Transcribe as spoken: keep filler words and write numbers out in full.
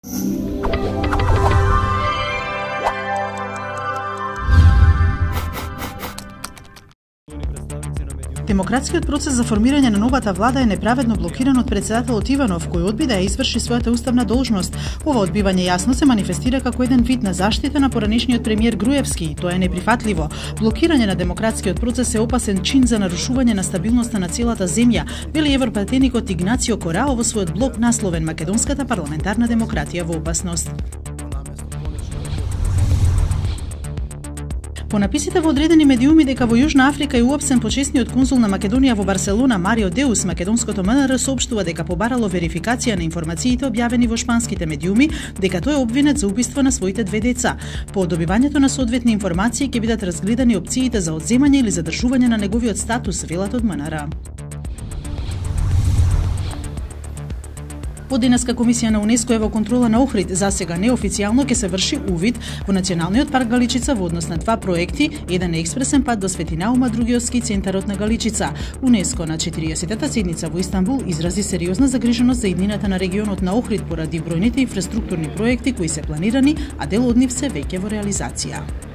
Демократскиот процес за формирање на новата влада е неправедно блокиран од председателот Иванов, кој одби да ја изврши својата уставна должност. Ова одбивање јасно се манифестира како еден вид на заштита на поранешниот премиер Груевски и тоа е неприфатливо. Блокирање на демократскиот процес е опасен чин за нарушување на стабилноста на целата земја, вели европратеникот Игнацио Корао во својот блог насловен Македонската парламентарна демократија во опасност. По написите во одредени медиуми дека во Јужна Африка е уапсен почесниот конзул на Македонија во Барселона Марио Деус, македонското МНР соопштува дека побарало верификација на информациите објавени во шпанските медиуми, дека тој е обвинет за убиство на своите две деца. По добивањето на соодветни информации ќе бидат разгледани опциите за одземање или задржување на неговиот статус, велат од МНР. Од денеска Комисија на УНЕСКО е во контрола на Охрид. За сега неофицијално ќе се врши увид во Националниот парк Галичица во однос на два проекти, еден е експресен пат до Свети Наум, а другиот ски центарот на Галичица. УНЕСКО на четириесетата седница во Истанбул изрази сериозна загриженост за иднината на регионот на Охрид поради бројните инфраструктурни проекти кои се планирани, а дел од нив се веќе во реализација.